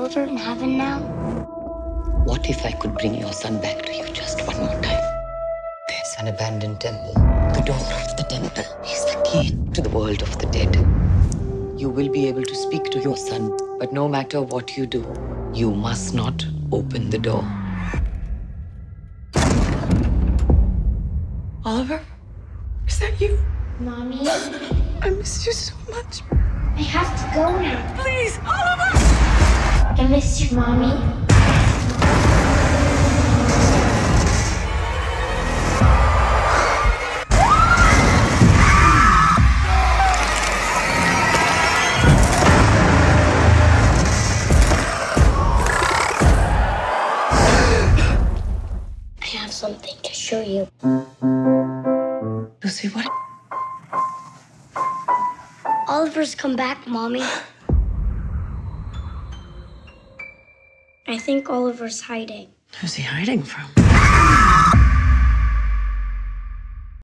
Oliver in heaven now? What if I could bring your son back to you just one more time? There's an abandoned temple. The door of the temple is the key to the world of the dead. You will be able to speak to your son, but no matter what you do, you must not open the door. Oliver? Is that you? Mommy? I miss you so much. I have to go now. Please, Oliver! I miss you, Mommy. I have something to show you. Lucy, what? Oliver's come back, Mommy. I think Oliver's hiding. Who's he hiding from?